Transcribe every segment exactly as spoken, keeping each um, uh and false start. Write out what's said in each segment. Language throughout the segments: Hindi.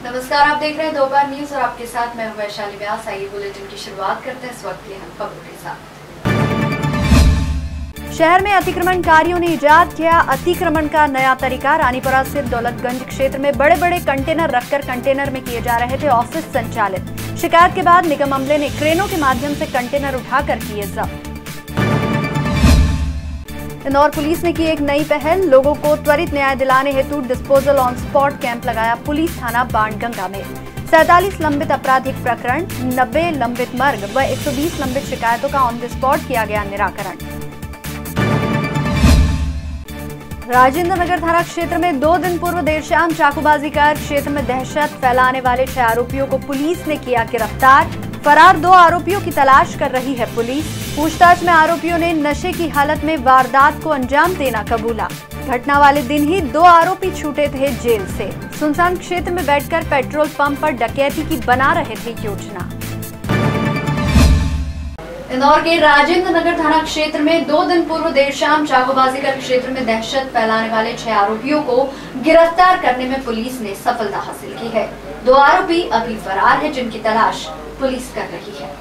नमस्कार, आप देख रहे हैं दोपहर न्यूज और आपके साथ मैं हूं वैशाली व्यास। आइए बुलेटिन की शुरुआत करते हैं इस वक्त की अहम खबरों के साथ। शहर में अतिक्रमणकारियों ने इजाद किया अतिक्रमण का नया तरीका। रानीपुरा स्थित दौलतगंज क्षेत्र में बड़े बड़े कंटेनर रखकर कंटेनर में किए जा रहे थे ऑफिस संचालित। शिकायत के बाद निगम अमले ने क्रेनों के माध्यम से कंटेनर उठाकर किए जब्त। इंदौर पुलिस ने की एक नई पहल, लोगों को त्वरित न्याय दिलाने हेतु डिस्पोजल ऑन स्पॉट कैंप लगाया पुलिस थाना बाणगंगा में। सैंतालीस लंबित आपराधिक प्रकरण, नब्बे लंबित मर्ग व एक सौ बीस लंबित शिकायतों का ऑन द स्पॉट किया गया निराकरण। राजेंद्र नगर थाना क्षेत्र में दो दिन पूर्व देर शाम चाकूबाजी कर क्षेत्र में दहशत फैलाने वाले छह आरोपियों को पुलिस ने किया गिरफ्तार। फरार दो आरोपियों की तलाश कर रही है पुलिस। पूछताछ में आरोपियों ने नशे की हालत में वारदात को अंजाम देना कबूला। घटना वाले दिन ही दो आरोपी छूटे थे जेल से। सुनसान क्षेत्र में बैठकर पेट्रोल पंप पर डकैती की बना रहे थे योजना। इंदौर के राजेंद्र नगर थाना क्षेत्र में दो दिन पूर्व देर शाम चाकूबाजी कर क्षेत्र में दहशत फैलाने वाले छह आरोपियों को गिरफ्तार करने में पुलिस ने सफलता हासिल की है। दो आरोपी अभी फरार है, जिनकी तलाश पुलिस कर रही है।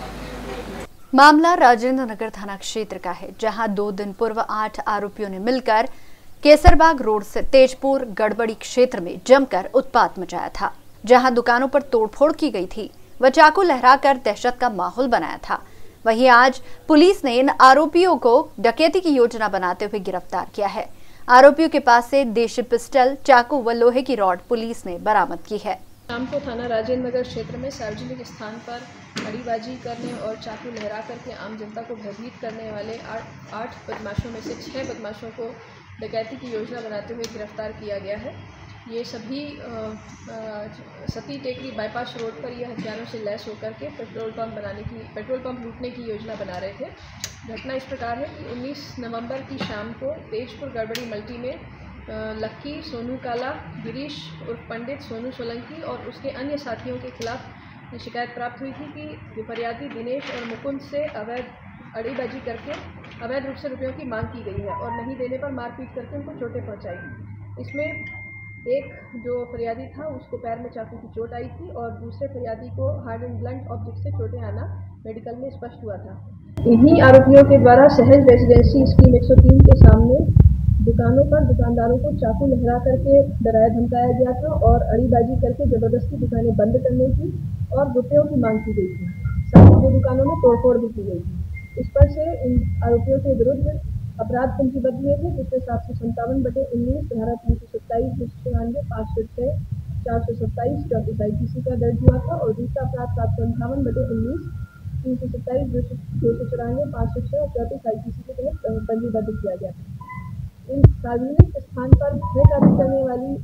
मामला राजेंद्र नगर थाना क्षेत्र का है, जहां दो दिन पूर्व आठ आरोपियों ने मिलकर केसरबाग रोड से तेजपुर गड़बड़ी क्षेत्र में जमकर उत्पात मचाया था, जहां दुकानों पर तोड़फोड़ की गई थी व चाकू लहराकर दहशत का माहौल बनाया था। वहीं आज पुलिस ने इन आरोपियों को डकैती की योजना बनाते हुए गिरफ्तार किया है। आरोपियों के पास से देशी पिस्टल, चाकू व लोहे की रॉड पुलिस ने बरामद की है। शाम को थाना राजेंद्र नगर क्षेत्र में सार्वजनिक स्थान पर अड़ीबाजी करने और चाकू लहरा करके आम जनता को भयभीत करने वाले आठ आठ बदमाशों में से छह बदमाशों को डकैती की योजना बनाते हुए गिरफ्तार किया गया है। ये सभी आ, आ, सती टेकरी बाईपास रोड पर ये हथियारों से लैस होकर के पेट्रोल पंप बनाने की पेट्रोल पंप लूटने की योजना बना रहे थे। घटना इस प्रकार है कि उन्नीस नवंबर की शाम को तेजपुर गड़बड़ी मल्टी में लक्की, सोनू काला, गिरीश उर्फ पंडित, सोनू सोलंकी और उसके अन्य साथियों के खिलाफ शिकायत प्राप्त हुई थी कि फरियादी दिनेश और मुकुंद से अवैध अड़ीबाजी करके अवैध रूप से रुपयों की मांग की गई है और नहीं देने पर मारपीट करके उनको चोटें पहुंचाई। इसमें एक जो फरियादी था उसको पैर में चाकू की चोट आई थी और दूसरे फरियादी को हार्ड एंड ब्लंट ऑब्जेक्ट से चोटें आना मेडिकल में स्पष्ट हुआ था। इन्हीं आरोपियों के द्वारा सहज रेजिडेंसी स्कीम एक सौ तीन के सामने दुकानों पर दुकानदारों को चाकू लहरा करके डराया धमकाया गया था और अड़ीबाजी करके जबरदस्ती दुकानें बंद करने की और रुपयों की मांग की गई थी। साथ ही दो दुकानों में तोड़फोड़ भी की गई थी। इस पर से इन आरोपियों के विरुद्ध अपराध पंजीबद्ध हुए थे, जिससे सात सौ संतावन बटे उन्नीस धारा तीन सौ सत्ताईस दो सौ चौरानवे पाँच सौ छः चार सौ सत्ताईस चौंतीस आई पी सी का दर्ज हुआ था और दूसरा अपराध सात सौ अंठावन बटे उन्नीस तीन सौ सत्ताईस दो सौ चौरानवे पाँच सौ छः और चौंतीस आई पी सी के तहत पंजीबद्ध किया गया था। इन सार्वजनिक स्थान पर भय पैदा करने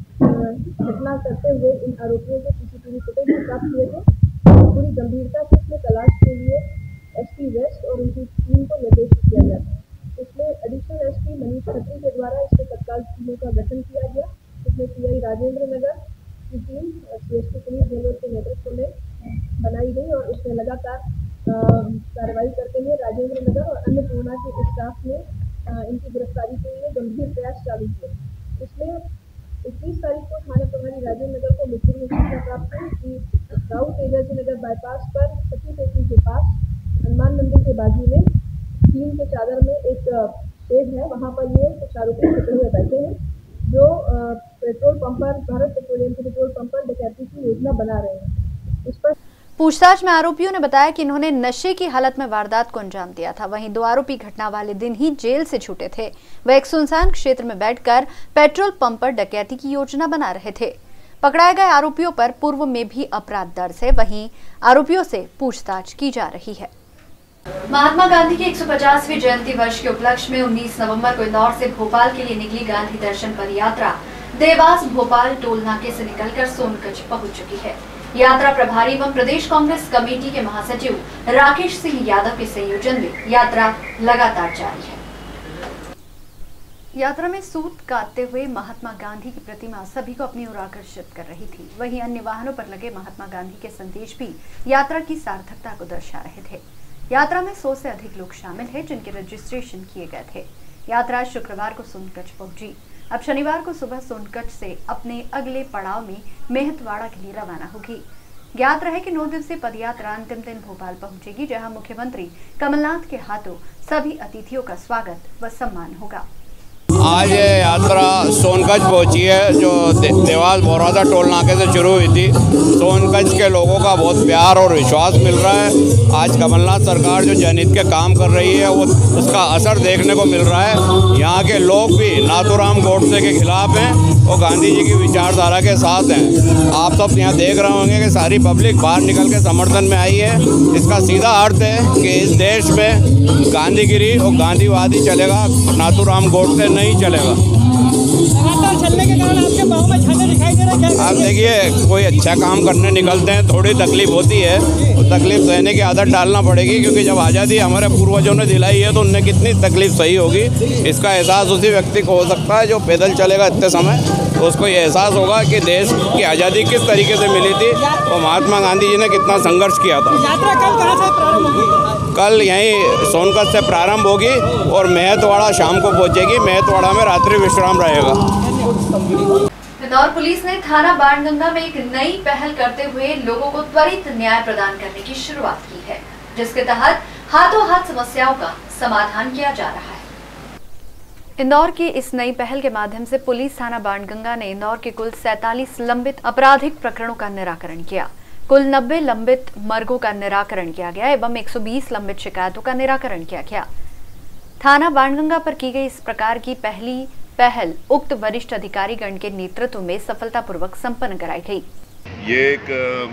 वाली घटना करते हुए इन आरोपियों के सीसीटीवी फुटेज प्राप्त हुए थे। पूरी गंभीरता से इसमें तलाश के लिए एसपी वेस्ट और उनकी टीम को निर्देशित किया गया था। इसमें एडिशनल एसपी मनीष खत्री के द्वारा इसमें तत्काल टीमों का गठन किया गया। इसमें पीआई राजेंद्र नगर की टीम सीएसपी पुलिस गहलोत के नेतृत्व में बनाई गई और उसमें लगातार कार्रवाई करते हुए राजेंद्र नगर और अन्नपूर्णा के स्टाफ ने आ, इनकी गिरफ्तारी के लिए गंभीर प्रयास चालू किए। इसमें इक्कीस तारीख को थाना प्रभारी राजेंद्र नगर को मुखबिर में सूचना प्राप्त हुई कि राउ तेजाजी नगर बाईपास पर सती टेकरी के पास हनुमान मंदिर के बाजू में टीम के चादर में एक शेड है, वहाँ पर ये कुछ आरोपी छुपे हुए बैठे हैं जो पेट्रोल पंप पर भारत पेट्रोलियम के पेट्रोल पंप पर डकैती की योजना बना रहे हैं। इस पर पूछताछ में आरोपियों ने बताया कि इन्होंने नशे की हालत में वारदात को अंजाम दिया था। वहीं दो आरोपी घटना वाले दिन ही जेल से छूटे थे। वह एक सुनसान क्षेत्र में बैठकर पेट्रोल पंप पर डकैती की योजना बना रहे थे। पकड़ाए गए आरोपियों पर पूर्व में भी अपराध दर्ज है। वहीं आरोपियों से पूछताछ की जा रही है। महात्मा गांधी की एक सौ पचासवीं जयंती वर्ष के उपलक्ष्य में उन्नीस नवंबर को इंदौर से भोपाल के लिए निकली गांधी दर्शन पद यात्रा देवास भोपाल टोल नाके से निकलकर सोनकच्छ पहुंच चुकी है। यात्रा प्रभारी एवं प्रदेश कांग्रेस कमेटी के महासचिव राकेश सिंह यादव के संयोजन में यात्रा लगातार जारी है। यात्रा में सूत काटते हुए महात्मा गांधी की प्रतिमा सभी को अपनी ओर आकर्षित कर रही थी। वहीं अन्य वाहनों पर लगे महात्मा गांधी के संदेश भी यात्रा की सार्थकता को दर्शा रहे थे। यात्रा में सौ से अधिक लोग शामिल हैं, जिनके रजिस्ट्रेशन किए गए थे। यात्रा शुक्रवार को सोनकच्छ पहुंची। अब शनिवार को सुबह सोनकच्छ से अपने अगले पड़ाव में मेहतवाड़ा के लिए रवाना होगी। ज्ञात रहे कि नौ दिवसीय पदयात्रा अंतिम दिन भोपाल पहुंचेगी, जहां मुख्यमंत्री कमलनाथ के हाथों सभी अतिथियों का स्वागत व सम्मान होगा। आज ये यात्रा सोनकच्छ पहुंची है, जो दे, देवास बोरादा टोल नाके से शुरू हुई थी। सोनकच्छ के लोगों का बहुत प्यार और विश्वास मिल रहा है। आज कमलनाथ सरकार जो जनहित के काम कर रही है, वो उसका असर देखने को मिल रहा है। यहाँ के लोग भी नाथूराम गोडसे के खिलाफ हैं और गांधी जी की विचारधारा के साथ हैं। आप सब यहाँ देख रहे होंगे कि सारी पब्लिक बाहर निकल के समर्थन में आई है। इसका सीधा अर्थ है कि इस देश में गांधीगिरी और गांधीवादी चलेगा, नाथूराम गोडसे नहीं चलेगा। लगातार चलने के कारण आपके बाहों में छाले दिखाई दे रहे हैं। आप देखिए, कोई अच्छा काम करने निकलते हैं, थोड़ी तकलीफ होती है, तो तकलीफ सहने की आदत डालना पड़ेगी, क्योंकि जब आज़ादी हमारे पूर्वजों ने दिलाई है तो उनने कितनी तकलीफ सही होगी, इसका एहसास उसी व्यक्ति को हो सकता है जो पैदल चलेगा इतने समय, तो उसको ये एहसास होगा कि देश की आज़ादी किस तरीके से मिली थी और महात्मा गांधी जी ने कितना संघर्ष किया था। यात्रा कल कहाँ से प्रारंभ होगी? कल यहीं सोनकच्छ से प्रारंभ होगी और मेहतवाड़ा शाम को पहुंचेगी। मेहतवाड़ा में रात्रि विश्राम रहेगा। इंदौर पुलिस ने थाना बाणगंगा में एक नई पहल करते हुए लोगों को त्वरित न्याय प्रदान करने की शुरुआत की है, जिसके तहत हाथों हाथ समस्याओं का समाधान किया जा रहा है। इंदौर की इस नई पहल के माध्यम से पुलिस थाना बाणगंगा ने इंदौर के कुल सैंतालीस लंबित आपराधिक प्रकरणों का निराकरण किया। कुल नब्बे लंबित मर्गों का निराकरण किया गया एवं एक सौ बीस लंबित शिकायतों का निराकरण किया गया। थाना बाणगंगा पर की गई इस प्रकार की पहली पहल उक्त वरिष्ठ अधिकारी गण के नेतृत्व में सफलतापूर्वक संपन्न कराई गई। ये एक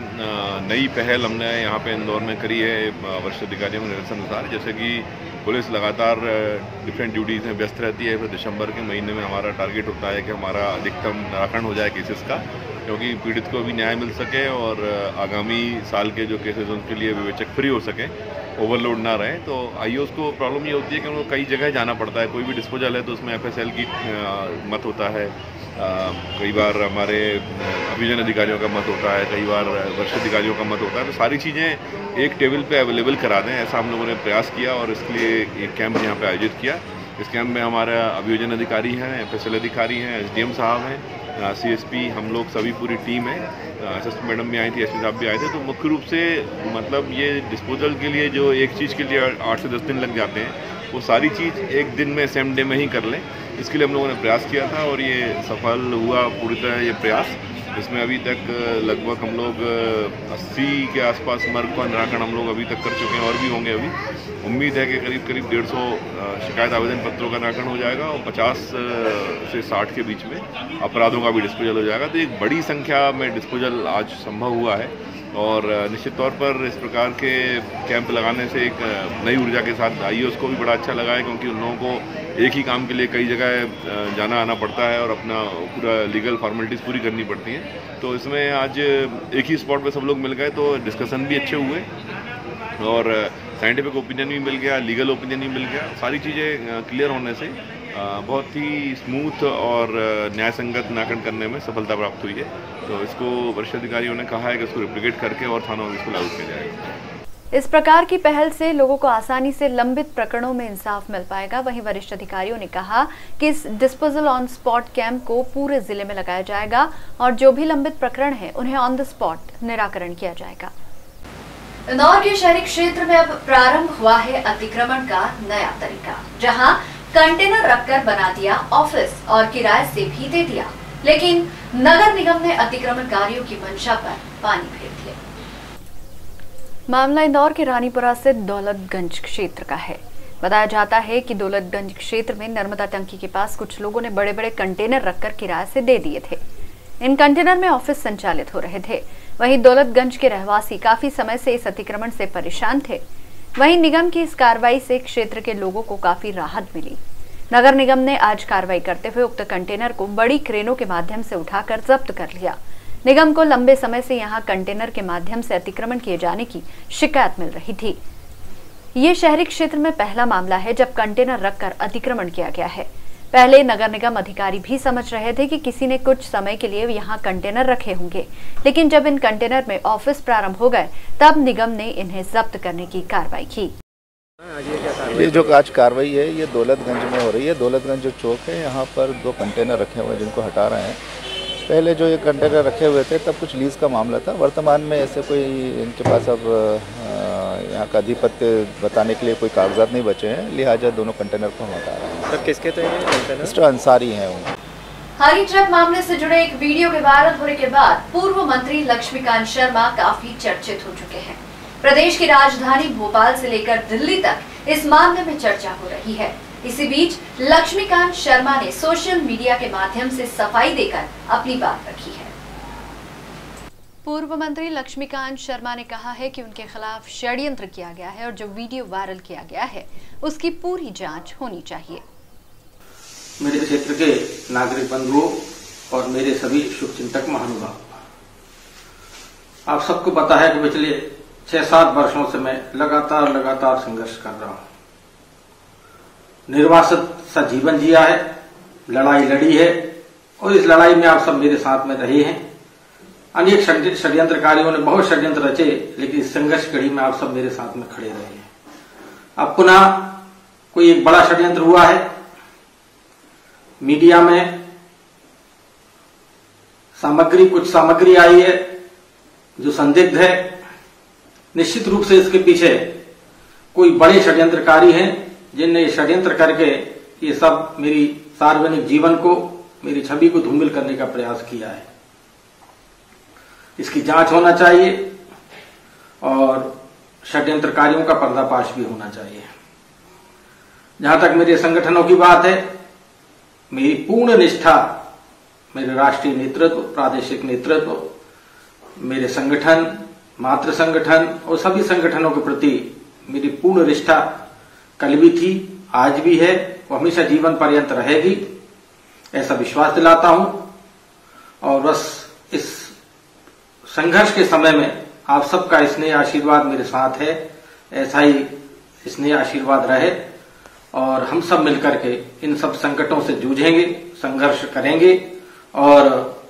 नई पहल हमने यहाँ पे इंदौर में करी है वरिष्ठ अधिकारियों के निर्देशानुसार। जैसे कि पुलिस लगातार डिफरेंट ड्यूटीज़ में व्यस्त रहती है, फिर दिसंबर के महीने में हमारा टारगेट होता है कि हमारा अधिकतम निराकरण हो जाए केसेस का, क्योंकि पीड़ित को भी न्याय मिल सके और आगामी साल के जो केसेस उनके लिए विवेचक फ्री हो सके, ओवरलोड ना रहे। तो आईओएस को प्रॉब्लम ये होती है कि उनको कई जगह जाना पड़ता है। कोई भी डिस्पोजल है तो उसमें एफएसएल की मत होता है, आ, कई बार हमारे अभियोजन अधिकारियों का मत होता है, कई बार वरिष्ठ अधिकारियों का मत होता है। तो सारी चीज़ें एक टेबल पे अवेलेबल करा दें, ऐसा हम लोगों ने प्रयास किया और इसके लिए एक कैंप यहाँ पे आयोजित किया। इस कैंप में हमारा अभियोजन अधिकारी हैं, एफएसएल अधिकारी हैं, एसडीएम साहब हैं, सीएसपी, हम लोग सभी पूरी टीम है, एसएसपी मैडम भी आई थी, एसपी साहब भी आए थे। तो मुख्य रूप से मतलब ये डिस्पोजल के लिए जो एक चीज़ के लिए आठ से दस दिन लग जाते हैं, वो सारी चीज़ एक दिन में सेम डे में ही कर लें, इसके लिए हम लोगों ने प्रयास किया था और ये सफल हुआ पूरी तरह ये प्रयास। इसमें अभी तक लगभग हम लोग अस्सी के आसपास मर्ग का निराकरण हम लोग अभी तक कर चुके हैं और भी होंगे। अभी उम्मीद है कि करीब करीब डेढ़ सौ शिकायत आवेदन पत्रों का निराकरण हो जाएगा और पचास से साठ के बीच में अपराधों का भी डिस्पोजल हो जाएगा। तो एक बड़ी संख्या में डिस्पोजल आज संभव हुआ है और निश्चित तौर पर इस प्रकार के कैंप लगाने से एक नई ऊर्जा के साथ आईओएस को भी बड़ा अच्छा लगा है, क्योंकि उन लोगों को एक ही काम के लिए कई जगह जाना आना पड़ता है और अपना पूरा लीगल फॉर्मेलिटीज़ पूरी करनी पड़ती हैं। तो इसमें आज एक ही स्पॉट पे सब लोग मिल गए, तो डिस्कशन भी अच्छे हुए और साइंटिफिक ओपिनियन भी मिल गया, लीगल ओपिनियन भी मिल गया। सारी चीज़ें क्लियर होने से बहुत ही स्मूथ और न्याय संगत निराकरण करने में सफलता प्राप्त हुई है। तो इसको वरिष्ठ अधिकारियों ने कहा है कि इसको रिप्लिकेट करके और थानों में इसको लागू किया जाएगा। इस प्रकार की पहल से लोगों को आसानी से लंबित प्रकरणों में इंसाफ मिल पाएगा। वहीं वरिष्ठ अधिकारियों ने कहा कि इस डिस्पोजल ऑन स्पॉट कैंप को पूरे जिले में लगाया जाएगा और जो भी लंबित प्रकरण है उन्हें ऑन द स्पॉट निराकरण किया जाएगा। इंदौर के शहरी क्षेत्र में अब प्रारंभ हुआ है अतिक्रमण का नया तरीका, जहां कंटेनर रखकर बना दिया ऑफिस और किराए से भी दे दिया, लेकिन नगर निगम ने अतिक्रमणकारियों की मंशा पर पानी फेर दिया। मामला इंदौर के रानीपुरा से दौलतगंज क्षेत्र का है। बताया जाता है कि दौलतगंज क्षेत्र में नर्मदा टंकी के पास कुछ लोगों ने बड़े बड़े कंटेनर रखकर किराए से दे दिए थे। इन कंटेनर में ऑफिस संचालित हो रहे थे। वहीं दौलतगंज के रहवासी काफी समय से इस अतिक्रमण से परेशान थे। वहीं निगम की इस कार्रवाई से क्षेत्र के लोगों को काफी राहत मिली। नगर निगम ने आज कार्रवाई करते हुए उक्त कंटेनर को बड़ी क्रेनों के माध्यम से उठाकर जब्त कर लिया। निगम को लंबे समय से यहां कंटेनर के माध्यम से अतिक्रमण किए जाने की शिकायत मिल रही थी। ये शहरी क्षेत्र में पहला मामला है जब कंटेनर रखकर अतिक्रमण किया गया है। पहले नगर निगम अधिकारी भी समझ रहे थे कि किसी ने कुछ समय के लिए यहाँ कंटेनर रखे होंगे, लेकिन जब इन कंटेनर में ऑफिस प्रारंभ हो गए तब निगम ने इन्हें जब्त करने की कार्रवाई की। ये जो आज कार्रवाई है ये दौलतगंज में हो रही है। दौलतगंज जो चौक है यहाँ पर दो कंटेनर रखे हुए हैं जिनको हटा रहे हैं। पहले जो ये कंटेनर रखे हुए थे तब कुछ लीज का मामला था। वर्तमान में ऐसे कोई इनके पास अब यहाँ का अधिपत्य बताने के लिए कोई कागजात नहीं बचे हैं, लिहाजा दोनों कंटेनर को हम हटा रहे हैं। सर किसके थे ये कंटेनर? मिस्टर अंसारी हैं उनके। हरी ट्रक मामले से जुड़े एक वीडियो के वायरल होने के बाद पूर्व मंत्री लक्ष्मीकांत शर्मा काफी चर्चित हो चुके हैं। प्रदेश की राजधानी भोपाल से लेकर दिल्ली तक इस मामले में चर्चा हो रही है। इसी बीच लक्ष्मीकांत शर्मा ने सोशल मीडिया के माध्यम से सफाई देकर अपनी बात रखी है। पूर्व मंत्री लक्ष्मीकांत शर्मा ने कहा है कि उनके खिलाफ षड्यंत्र किया गया है और जो वीडियो वायरल किया गया है उसकी पूरी जांच होनी चाहिए। मेरे क्षेत्र के नागरिक बंधुओं और मेरे सभी शुभचिंतक महानुभाव, आप सबको पता है कि पिछले छह सात वर्षों से मैं लगातार लगातार संघर्ष कर रहा हूं। निर्वासित सा जीवन जिया है, लड़ाई लड़ी है और इस लड़ाई में आप सब मेरे साथ में रहे हैं। अनेक षड्यंत्रकारियों ने बहुत षड्यंत्र रचे, लेकिन इस संघर्ष कड़ी में आप सब मेरे साथ में खड़े रहे हैं। अब पुनः कोई एक बड़ा षड्यंत्र हुआ है। मीडिया में सामग्री कुछ सामग्री आई है जो संदिग्ध है। निश्चित रूप से इसके पीछे कोई बड़े षड्यंत्रकारी हैं जिनने ये षड्यंत्र करके ये सब मेरी सार्वजनिक जीवन को, मेरी छवि को धूमिल करने का प्रयास किया है। इसकी जांच होना चाहिए और षड्यंत्रकारियों का पर्दाफाश भी होना चाहिए। जहां तक मेरे संगठनों की बात है, मेरी पूर्ण निष्ठा मेरे राष्ट्रीय नेतृत्व, प्रादेशिक नेतृत्व, मेरे संगठन, मातृ संगठन और सभी संगठनों के प्रति मेरी पूर्ण निष्ठा कल भी थी, आज भी है, वो हमेशा जीवन पर्यंत रहेगी, ऐसा विश्वास दिलाता हूं। और बस इस संघर्ष के समय में आप सबका स्नेह आशीर्वाद मेरे साथ है, ऐसा ही स्नेह आशीर्वाद रहे और हम सब मिलकर के इन सब संकटों से जूझेंगे, संघर्ष करेंगे। और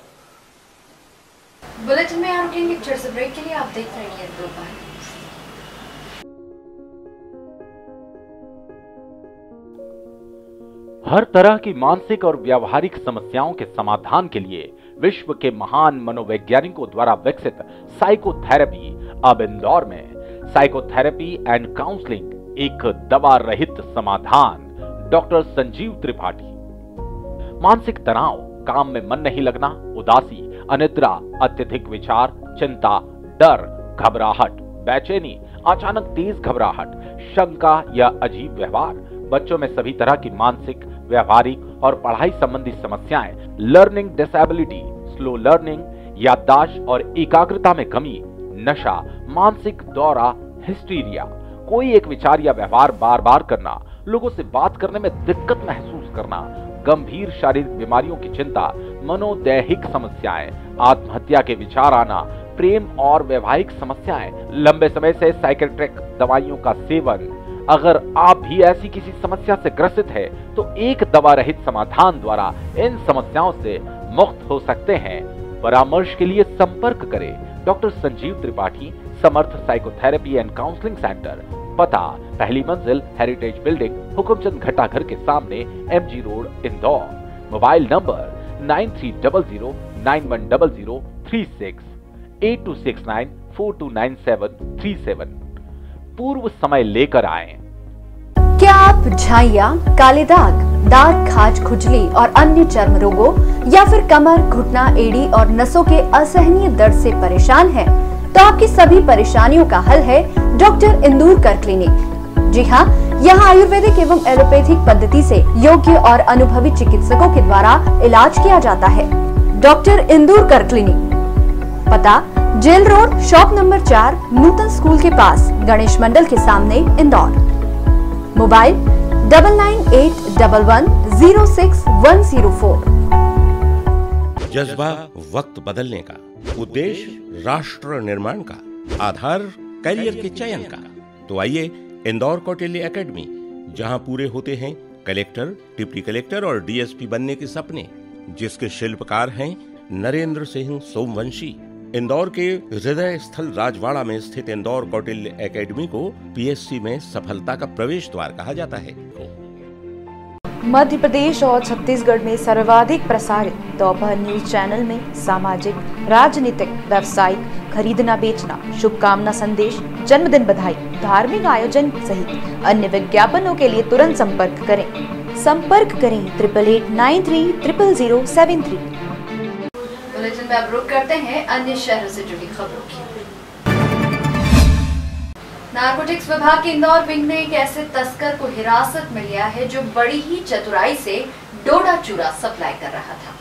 बुलेटिन में आप रुकेंगे छोटे से ब्रेक के लिए। आप देख रहे हैं दो बार। हर तरह की मानसिक और व्यावहारिक समस्याओं के समाधान के लिए विश्व के महान मनोवैज्ञानिकों द्वारा विकसित साइकोथेरेपी अब इंदौर में। साइकोथेरेपी एंड काउंसलिंग एक दवा रहित समाधान। डॉक्टर संजीव त्रिपाठी। मानसिक तनाव, काम में मन नहीं लगना, उदासी, अनिद्रा, अत्यधिक विचार, चिंता, डर, घबराहट, बेचैनी, अचानक तेज घबराहट, शंका या अजीब व्यवहार, बच्चों में सभी तरह की मानसिक, व्यावहारिक और पढ़ाई संबंधी समस्याएं, लर्निंग डिसेबिलिटी, स्लो लर्निंग, याददाश्त और एकाग्रता में कमी, नशा, मानसिक दौरा, हिस्टीरिया, कोई एक विचार या व्यवहार बार बार करना, लोगों से बात करने में दिक्कत महसूस करना, गंभीर शारीरिक बीमारियों की चिंता, मनोदैहिक समस्याएं, आत्महत्या के विचार आना, प्रेम और वैवाहिक समस्याएं, लंबे समय से साइकियाट्रिक दवाइयों का सेवन। अगर आप भी ऐसी किसी समस्या से ग्रसित है तो एक दवा रहित समाधान द्वारा इन समस्याओं से मुक्त हो सकते हैं। परामर्श के लिए संपर्क करें doctor Sanjeev Tripathi, Samarth psychotherapy and counselling centre, पता पहली मंजिल, हेरिटेज बिल्डिंग, हुकुमचंद घटा घर के सामने, MG road, Indore. Mobile number nine three zero zero nine one zero zero three six, eight two six nine four two nine seven three seven. पूर्व समय लेकर आए। क्या आप झाइया, काले दाग, दांत, खाज, खुजली और अन्य चर्म रोगों या फिर कमर, घुटना, एड़ी और नसों के असहनीय दर्द से परेशान हैं? तो आपकी सभी परेशानियों का हल है डॉक्टर इंदुरकर क्लिनिक। जी हाँ, यहाँ आयुर्वेदिक एवं एलोपैथिक पद्धति से योग्य और अनुभवी चिकित्सकों के द्वारा इलाज किया जाता है। डॉक्टर इंदुरकर क्लिनिक, पता जेल रोड, शॉप नंबर चार, नूतन स्कूल के पास, गणेश मंडल के सामने, Indore. Mobile double nine eight double one zero six one zero four. जज्बा वक्त बदलने का, उद्देश्य राष्ट्र निर्माण का, आधार करियर के चयन का। तो आइए इंदौर कौटिल्य एकेडमी, जहां पूरे होते हैं कलेक्टर, डिप्टी कलेक्टर और डीएसपी बनने के सपने, जिसके शिल्पकार हैं नरेंद्र सिंह सोमवंशी। इंदौर के हृदय स्थल राजवाड़ा में स्थित इंदौर कौटिल्य एकेडमी को पीएससी में सफलता का प्रवेश द्वार कहा जाता है। मध्य प्रदेश और छत्तीसगढ़ में सर्वाधिक प्रसारित दोपहर न्यूज चैनल में सामाजिक, राजनीतिक, व्यावसायिक, खरीदना बेचना, शुभकामना संदेश, जन्मदिन बधाई, धार्मिक आयोजन सहित अन्य विज्ञापनों के लिए तुरंत संपर्क करें संपर्क करें triple eight nine three triple zero seven three. Bulletin में अब रुक करते हैं अन्य शहरों से जुड़ी खबरों की। नारकोटिक्स विभाग के इंदौर विंग ने एक ऐसे तस्कर को हिरासत में लिया है जो बड़ी ही चतुराई से डोडा चूरा सप्लाई कर रहा था।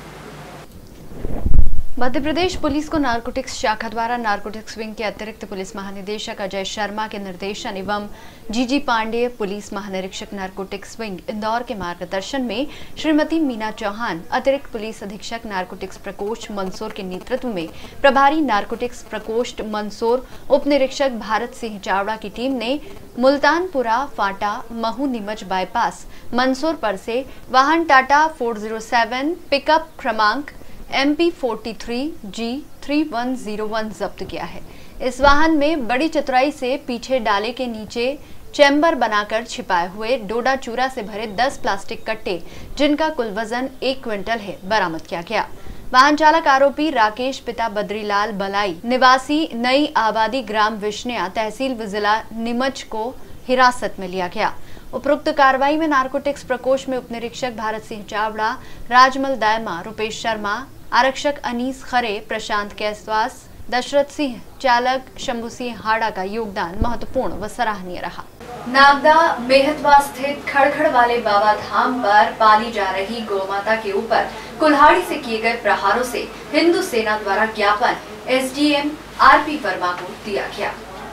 मध्य प्रदेश पुलिस को नारकोटिक्स शाखा द्वारा नारकोटिक्स विंग के अतिरिक्त पुलिस महानिदेशक अजय शर्मा के निर्देशन एवं जीजी पांडेय पुलिस महानिरीक्षक नारकोटिक्स विंग इंदौर के मार्गदर्शन में श्रीमती मीना चौहान अतिरिक्त पुलिस अधीक्षक नारकोटिक्स प्रकोष्ठ मंदसौर के नेतृत्व में प्रभारी नारकोटिक्स प्रकोष्ठ मंदसौर उप निरीक्षक भारत सिंह चावड़ा की टीम ने मुल्तानपुरा फाटा महू नीमच बाईपास मंदसौर पर से वाहन Tata four zero seven pickup क्रमांक M P forty three G three one zero one जब्त किया है। इस वाहन में बड़ी चतुराई से पीछे डाले के नीचे चैम्बर बनाकर छिपाए हुए डोडा चूरा से भरे दस प्लास्टिक कट्टे जिनका कुल वजन एक क्विंटल है बरामद किया गया। वाहन चालक आरोपी राकेश पिता बद्रीलाल बलाई निवासी नई आबादी ग्राम विष्णया तहसील व जिला नीमच को हिरासत में लिया गया। उपरोक्त कार्रवाई में नारकोटिक्स प्रकोष्ठ में उपनिरीक्षक भारत सिंह चावड़ा, राजमल दायमा, रुपेश शर्मा, आरक्षक अनीस खरे, प्रशांत कैसवास, दशरथ सिंह, चालक शंभू सिंह हाड़ा का योगदान महत्वपूर्ण व सराहनीय रहा। नागदा मेहतवा स्थित खड़खड़ वाले बाबा धाम पर पाली जा रही गौमाता के ऊपर कुल्हाड़ी से किए गए प्रहारों से हिंदू सेना द्वारा ज्ञापन एसडीएम आरपी वर्मा को दिया गया।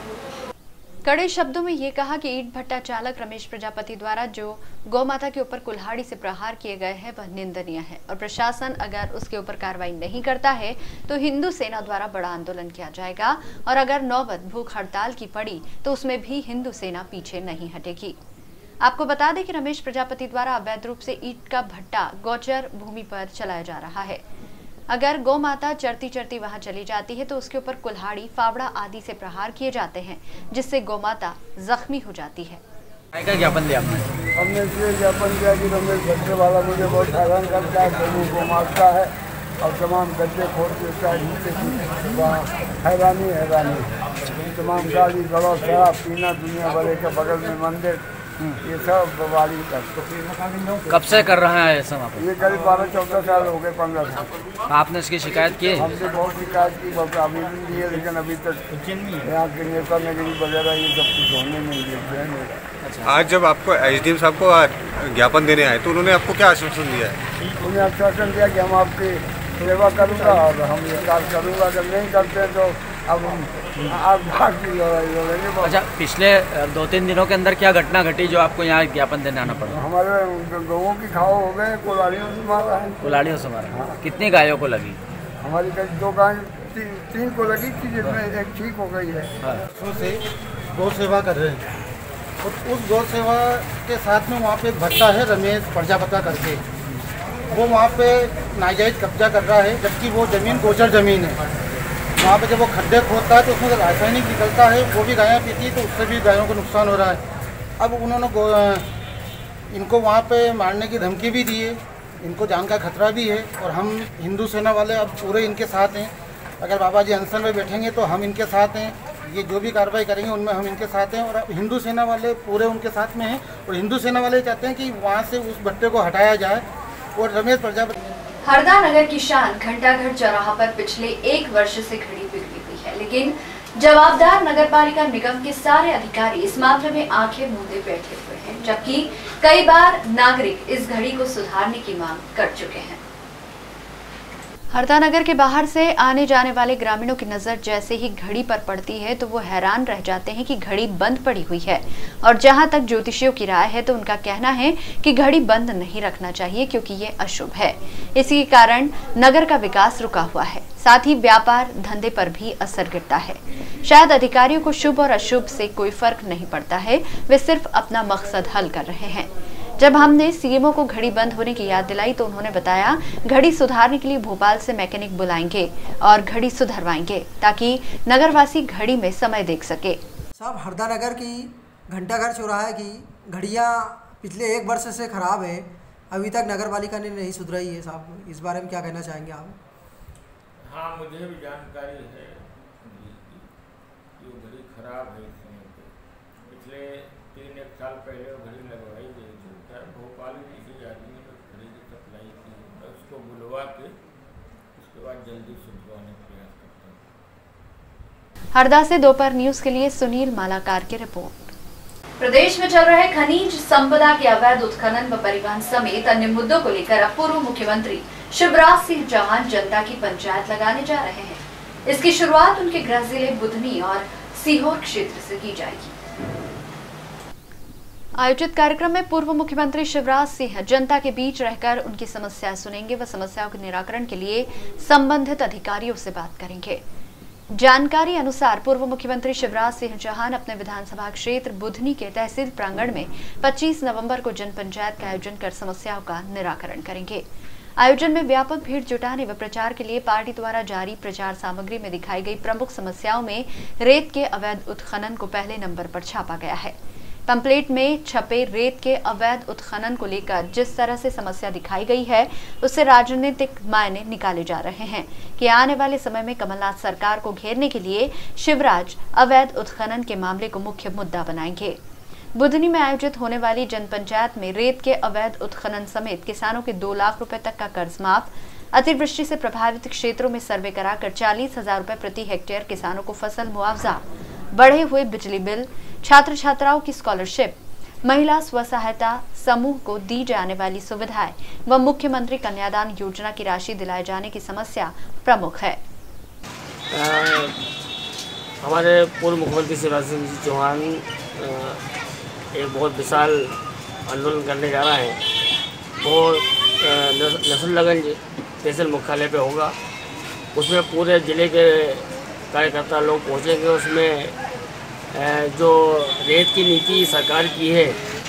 कड़े शब्दों में ये कहा कि ईट भट्टा चालक रमेश प्रजापति द्वारा जो गौ माता के ऊपर कुल्हाड़ी से प्रहार किए गए हैं वह निंदनीय है और प्रशासन अगर उसके ऊपर कार्रवाई नहीं करता है तो हिंदू सेना द्वारा बड़ा आंदोलन किया जाएगा और अगर नौबत भूख हड़ताल की पड़ी तो उसमें भी हिंदू सेना पीछे नहीं हटेगी। आपको बता दें कि रमेश प्रजापति द्वारा अवैध रूप से ईट का भट्टा गौचर भूमि पर चलाया जा रहा है। अगर गौ माता चरती चरती वहां चली जाती है तो उसके ऊपर कुल्हाड़ी, फावड़ा आदि से प्रहार किए जाते हैं जिससे गौ माता जख्मी हो जाती है। क्या ज्ञापन दिया आपने? हमने इसलिए ज्ञापन दिया कि रमेश भट्टे वाला मुझे बहुत हैरान करता है, गऊ को मारता है और तमाम गड्ढे खोद देता है, जिससे वहाँ हैरानी हैरानी तमाम गाली गलौज शराब पीना, दुनिया भरे के बगल में मंदिर, ये सब बवाली कर। कब से कर रहा है ऐसा? ये करीब बारह चौदह साल हो गए, पंद्रह साल। आपने इसकी शिकायत की है? हमने बहुत शिकायत की, बहुत आवेदन दिए, लेकिन अभी तक यहाँ के नेता नगरी वगैरह ये सब कुछ होने नहीं देते। आज जब आपको एसडीएम साहब को ज्ञापन देने आए तो उन्होंने आपको क्या आश्वासन दिया है? उन्हें आश्वासन दिया कि हम आपकी सेवा करूँगा और हम ये कार्य करूँगा, अगर नहीं करते तो अब आप भाग की लड़ाई लड़ेंगे। अच्छा, पिछले दो तीन दिनों के अंदर क्या घटना घटी जो आपको यहाँ ज्ञापन देने आना पड़ा? हमारे गौों की खाओ हो गए, कुल्हाड़ियों से मारा है। कुल्हाड़ियों से मारा? हाँ। कितनी गायों को लगी? हमारी दो गाय ती, तीन को लगी थी, जिसमें एक ठीक हो गई है। हाँ। से गौ सेवा कर रहे हैं और उस गौ सेवा के साथ में वहाँ पे एक भट्टा है रमेश प्रजापति करके, वो वहाँ पे नाजायज कब्जा कर रहा है, जबकि वो ज़मीन गोचर ज़मीन है। वहाँ पे जब वो खड्डे खोदता है तो उसमें रासायनिक निकलता है, वो भी गायें पीती है तो उससे भी गायों को नुकसान हो रहा है। अब उन्होंने इनको वहाँ पे मारने की धमकी भी दी है, इनको जान का खतरा भी है और हम हिंदू सेना वाले अब पूरे इनके साथ हैं। अगर बाबा जी अनशन में बैठेंगे तो हम इनके साथ हैं, ये जो भी कार्रवाई करेंगे उनमें हम इनके साथ हैं और हिंदू सेना वाले पूरे उनके साथ में हैं और हिंदू सेना वाले चाहते हैं कि वहाँ से उस भट्टे को हटाया जाए। और रमेश प्रजापति हरदा नगर की शान घंटाघर चौराहा पर पिछले एक वर्ष से घड़ी बिगड़ी हुई है, लेकिन जवाबदार नगरपालिका निगम के सारे अधिकारी इस मामले में आंखें मूंदे बैठे हुए हैं, जबकि कई बार नागरिक इस घड़ी को सुधारने की मांग कर चुके हैं। हरदा नगर के बाहर से आने जाने वाले ग्रामीणों की नजर जैसे ही घड़ी पर पड़ती है तो वो हैरान रह जाते हैं कि घड़ी बंद पड़ी हुई है और जहां तक ज्योतिषियों की राय है तो उनका कहना है कि घड़ी बंद नहीं रखना चाहिए क्योंकि ये अशुभ है। इसी कारण नगर का विकास रुका हुआ है, साथ ही व्यापार धंधे पर भी असर गिरता है। शायद अधिकारियों को शुभ और अशुभ से कोई फर्क नहीं पड़ता है, वे सिर्फ अपना मकसद हल कर रहे हैं। जब हमने सीएमओ को घड़ी बंद होने की याद दिलाई तो उन्होंने बताया घड़ी सुधारने के लिए भोपाल से मैकेनिक बुलाएंगे और घड़ी सुधरवाएंगे ताकि नगरवासी घड़ी में समय देख सके। साहब, हरदा नगर की घंटाघर चौराहे की घड़ियाँ पिछले एक वर्ष से खराब है, अभी तक नगर पालिका ने नहीं सुधराई है। साहब, इस बारे में क्या कहना चाहेंगे आप? हाँ, मुझे भी जानकारी है, ये घड़ी खराब है। पिछले तीन एक साल पहले वो घड़ी लगवाई गई थी, भोपाल किसी आदमी ने घड़ी की सप्लाई की, मैं उसको बुलवा के उसके बाद जल्दी सुधरवाने का प्रयास करता हूँ। हरदा से दोपहर न्यूज के लिए सुनील मालाकार की रिपोर्ट। प्रदेश में चल रहे खनिज संपदा के अवैध उत्खनन व परिवहन समेत अन्य मुद्दों को लेकर अब पूर्व मुख्यमंत्री शिवराज सिंह चौहान जनता की पंचायत लगाने जा रहे हैं। इसकी शुरुआत उनके गृह जिले बुधनी और सीहोर क्षेत्र से की जाएगी। आयोजित कार्यक्रम में पूर्व मुख्यमंत्री शिवराज सिंह जनता के बीच रहकर उनकी समस्याएं सुनेंगे व समस्याओं के निराकरण के लिए संबंधित अधिकारियों से बात करेंगे। जानकारी अनुसार पूर्व मुख्यमंत्री शिवराज सिंह चौहान अपने विधानसभा क्षेत्र बुधनी के तहसील प्रांगण में पच्चीस नवंबर को जन पंचायत का आयोजन कर समस्याओं का निराकरण करेंगे। आयोजन में व्यापक भीड़ जुटाने व प्रचार के लिए पार्टी द्वारा जारी प्रचार सामग्री में दिखाई गई प्रमुख समस्याओं में रेत के अवैध उत्खनन को पहले नंबर पर छापा गया है। पंपलेट में छपे रेत के अवैध उत्खनन को लेकर जिस तरह से समस्या दिखाई गई है उससे राजनीतिक मायने निकाले जा रहे हैं कि आने वाले समय में कमलनाथ सरकार को घेरने के लिए शिवराज अवैध उत्खनन के मामले को मुख्य मुद्दा बनाएंगे। बुधनी में आयोजित होने वाली जन पंचायत में रेत के अवैध उत्खनन समेत किसानों के दो लाख रुपए तक का कर्ज माफ, अतिवृष्टि से प्रभावित क्षेत्रों में सर्वे कराकर चालीस हजार रुपए प्रति हेक्टेयर किसानों को फसल मुआवजा, बढ़े हुए बिजली बिल, छात्र छात्राओं की स्कॉलरशिप, महिला स्व सहायता समूह को दी जाने वाली सुविधाएं व मुख्यमंत्री कन्यादान योजना की राशि दिलाए जाने की समस्या प्रमुख है। आ, हमारे पूर्व मुख्यमंत्री शिवराज सिंह चौहान एक बहुत विशाल आंदोलन करने जा रहा है। वो नसरुल्लागंज तहसील मुख्यालय पे होगा। उसमें पूरे ज़िले के कार्यकर्ता लोग पहुँचेंगे। उसमें जो रेत की नीति सरकार की है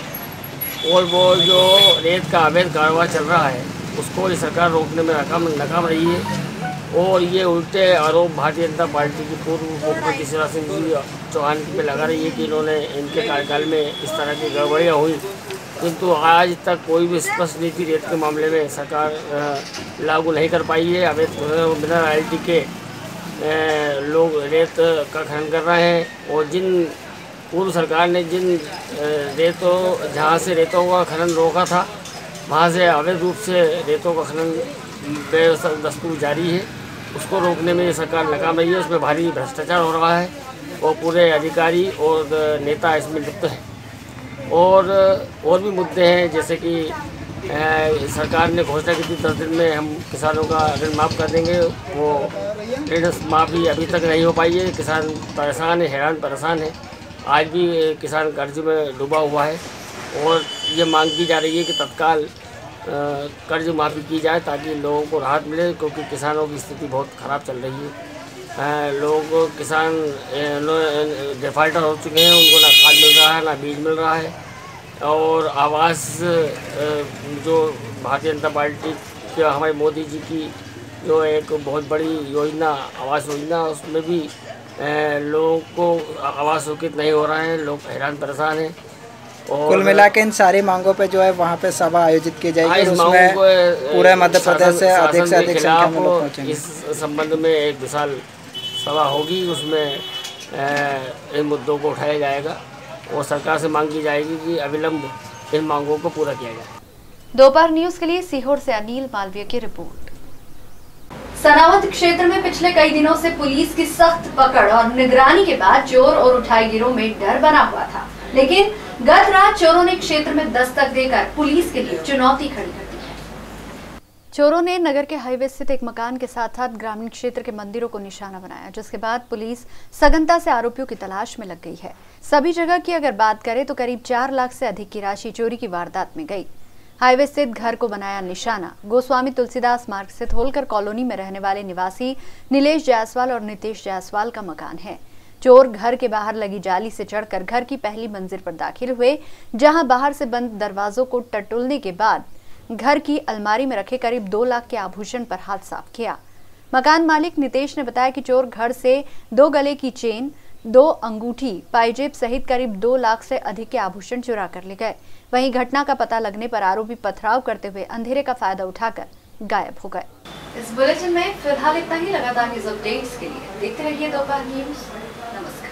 और वो जो रेत का अवैध कारोबार चल रहा है उसको ये सरकार रोकने में नाकाम नाकाम रही है। और ये उल्टे आरोप भारतीय जनता पार्टी की पूर्व मुख्यमंत्री शिवराज सिंह चौहान पे लगा रही है कि इन्होंने इनके कार्यकाल में इस तरह की गड़बड़ियाँ हुई, किंतु आज तक कोई भी स्पष्ट नीति रेत के मामले में सरकार लागू नहीं कर पाई है। अवैध बिना रॉयल्टी के लोग रेत का खनन कर रहे हैं और जिन पूर्व सरकार ने जिन रेतों जहाँ से रेतों का खनन रोका था वहाँ से अवैध रूप से रेतों का खनन बेदस्तूर जारी है। उसको रोकने में ये सरकार नाकाम रही है। उसमें भारी भ्रष्टाचार हो रहा है और पूरे अधिकारी और नेता इसमें लिप्त हैं। और और भी मुद्दे हैं, जैसे कि ए, सरकार ने घोषणा की थी दस दिन में हम किसानों का ऋण माफ़ कर देंगे। वो ऋण माफ़ी अभी तक नहीं हो पाई है। किसान परेशान है, हैरान परेशान है। आज भी किसान कर्ज में डूबा हुआ है और ये मांग की जा रही है कि तत्काल कर्ज माफ़ी की जाए ताकि लोगों को राहत मिले, क्योंकि किसानों की स्थिति बहुत ख़राब चल रही है। लोग किसान डिफाल्टर हो चुके हैं, उनको ना खाद मिल रहा है ना बीज मिल रहा है। और आवास जो भारतीय जनता पार्टी के हमारे मोदी जी की जो एक बहुत बड़ी योजना आवास योजना, उसमें भी लोगों को आवास स्वीकृत नहीं हो रहा है। लोग हैरान परेशान हैं। और कुल मिला के इन सारी मांगों पे जो है वहाँ पे सभा आयोजित की जाएगी और उसमें पूरे मध्य प्रदेश से अधिक से अधिक संख्या में लोग पहुँचेंगे। इस संबंध में एक विशाल सभा होगी, उसमें इन मुद्दों को उठाया जाएगा और सरकार से मांग की जाएगी कि अविलंब इन मांगों को पूरा किया जाए। दोपहर न्यूज के लिए सीहोर से अनिल मालवीय की रिपोर्ट। सनावद क्षेत्र में पिछले कई दिनों से पुलिस की सख्त पकड़ और निगरानी के बाद चोर और उठाई गिरोह में डर बना हुआ था, लेकिन गत रात चोरों ने क्षेत्र में दस्तक देकर पुलिस के लिए चुनौती खड़ी कर दी है। चोरों ने नगर के हाईवे स्थित एक मकान के साथ साथ ग्रामीण क्षेत्र के मंदिरों को निशाना बनाया, जिसके बाद पुलिस सघनता से आरोपियों की तलाश में लग गई है। सभी जगह की अगर बात करें तो करीब चार लाख से अधिक की राशि चोरी की वारदात में गई। हाईवे स्थित घर को बनाया निशाना। गोस्वामी तुलसीदास मार्ग स्थित होलकर कॉलोनी में रहने वाले निवासी नीलेश जायसवाल और नितेश जायसवाल का मकान है। चोर घर के बाहर लगी जाली से चढ़कर घर की पहली मंजिल पर दाखिल हुए, जहां बाहर से बंद दरवाजों को टटोलने के बाद घर की अलमारी में रखे करीब दो लाख के आभूषण पर हाथ साफ किया। मकान मालिक नितेश ने बताया कि चोर घर से दो गले की चेन, दो अंगूठी, पायजेब सहित करीब दो लाख से अधिक के आभूषण चुरा कर ले गए। वहीं घटना का पता लगने पर आरोपी पथराव करते हुए अंधेरे का फायदा उठाकर गायब हो गए। इस बुलेटिन में फिलहाल इतना ही। लगातार न्यूज अपडेट्स के लिए देखते रहिए दोपहर न्यूज। नमस्कार।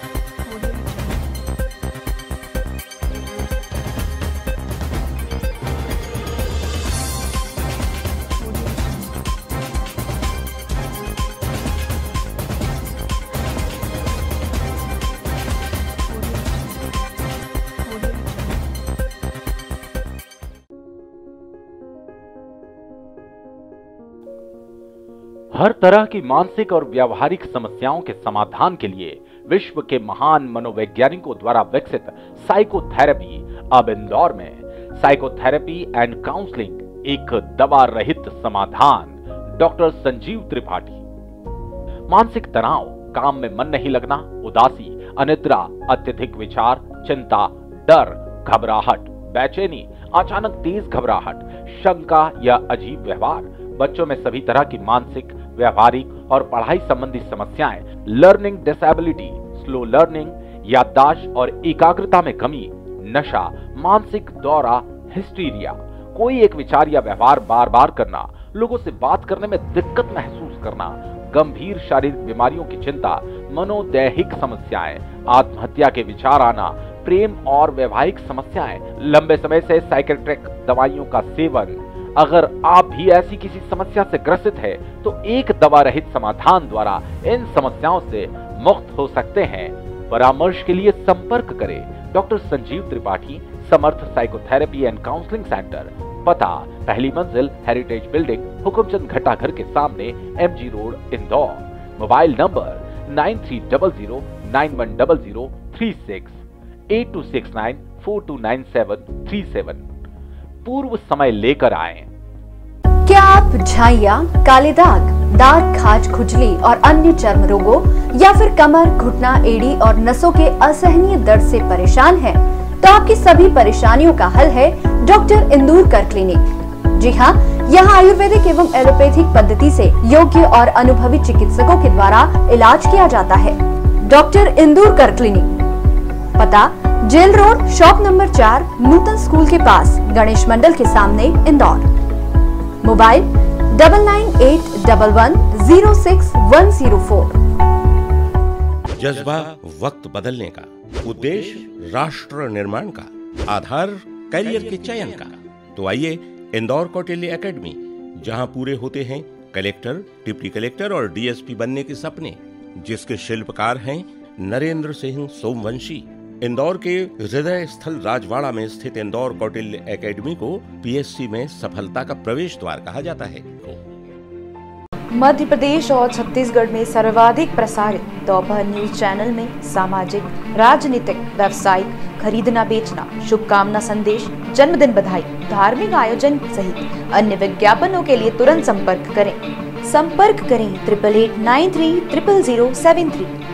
हर तरह की मानसिक और व्यावहारिक समस्याओं के समाधान के लिए विश्व के महान मनोवैज्ञानिकों द्वारा विकसित साइकोथेरेपी अब इंदौर में। साइकोथेरेपी एंड काउंसलिंग एक दवा रहित समाधान। डॉक्टर संजीव त्रिपाठी। मानसिक तनाव, काम में मन नहीं लगना, उदासी, अनिद्रा, अत्यधिक विचार, चिंता, डर, घबराहट, बेचैनी, अचानक तेज घबराहट, शंका या अजीब व्यवहार, बच्चों में सभी तरह की मानसिक, व्यवहारिक और पढ़ाई संबंधी समस्याएं, लर्निंग डिसेबिलिटी, स्लो लर्निंग, याददाश्त और एकाग्रता में कमी, नशा, मानसिक दौरा, हिस्टीरिया, कोई एक विचार या व्यवहार बार बार करना, लोगों से बात करने में दिक्कत महसूस करना, गंभीर शारीरिक बीमारियों की चिंता, मनोदैहिक समस्याएं, आत्महत्या के विचार आना, प्रेम और वैवाहिक समस्याएं, लंबे समय से साइकेट्रिक दवाइयों का सेवन। अगर आप भी ऐसी किसी समस्या से ग्रसित है तो एक दवा रहित समाधान द्वारा इन समस्याओं से मुक्त हो सकते हैं। परामर्श के लिए संपर्क करें doctor Sanjeev Tripathi, Samarth psychotherapy and counselling centre, पता पहली मंजिल, हेरिटेज बिल्डिंग, हुकुमचंद घटाघर के सामने, MG road, Indore. Mobile number nine three zero zero nine one zero zero three six, eight two six nine four two nine seven three seven. पूर्व समय लेकर आए। क्या आप झाइया, काले दाग, दाग, खाज, खुजली और अन्य चर्म रोगों या फिर कमर, घुटना, एड़ी और नसों के असहनीय दर्द से परेशान हैं? तो आपकी सभी परेशानियों का हल है डॉक्टर इंदुरकर क्लिनिक। जी हाँ, यहाँ आयुर्वेदिक एवं एलोपैथिक पद्धति से योग्य और अनुभवी चिकित्सकों के द्वारा इलाज किया जाता है। डॉक्टर इंदुरकर क्लिनिक, पता जेल रोड, शॉप नंबर चार, नूतन स्कूल के पास, गणेश मंडल के सामने, Indore. Mobile double nine eight double one zero six one zero four. जज्बा वक्त बदलने का, उद्देश्य राष्ट्र निर्माण का, आधार करियर के चयन का। तो आइए इंदौर कौटिल्य एकेडमी, जहां पूरे होते हैं कलेक्टर, डिप्टी कलेक्टर और डीएसपी बनने के सपने, जिसके शिल्पकार हैं नरेंद्र सिंह सोमवंशी। इंदौर के हृदय स्थल राजवाड़ा में स्थित इंदौर कौटिल्य एकेडमी को पीएससी में सफलता का प्रवेश द्वार कहा जाता है। मध्य प्रदेश और छत्तीसगढ़ में सर्वाधिक प्रसारित दोपहर न्यूज चैनल में सामाजिक, राजनीतिक, व्यावसायिक, खरीदना बेचना, शुभकामना संदेश, जन्मदिन बधाई, धार्मिक आयोजन सहित अन्य विज्ञापनों के लिए तुरंत संपर्क करें। संपर्क करें triple eight nine three triple zero seven three.